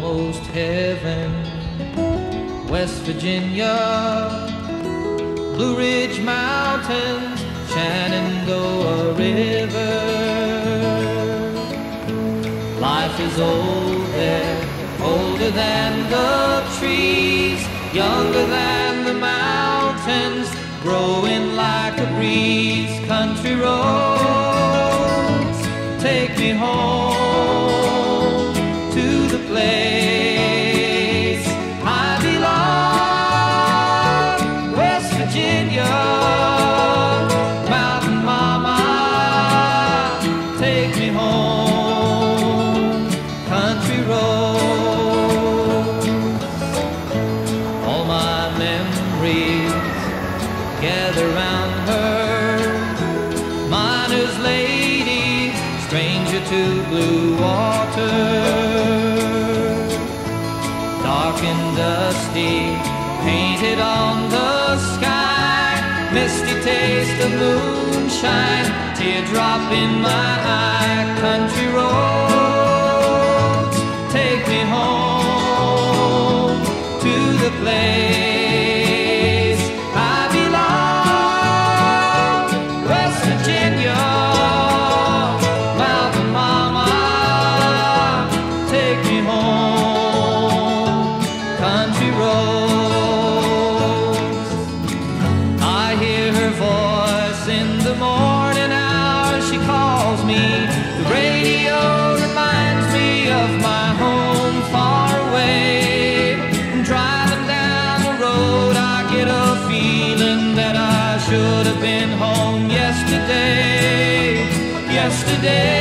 almost heaven. West Virginia, Blue Ridge Mountains, Shenandoah River. Life is old there, older than the trees, younger than the mountains, growing like a breeze. Country roads take me home to the place I belong. West Virginia, Mountain Mama, take me home. Country roads, all my memories gather round her. Miner's lady, stranger to blue water. Dark and dusty, painted on the sky. Misty taste of moonshine, teardrop in my eye. Country roads take me home to the place I belong. West Virginia, Mountain Mama, take me home. Country roads, I hear her voice in the morning hours. She calls me. The radio reminds me of my home far away. Driving down the road, I get a feeling that I should have been home yesterday. Yesterday.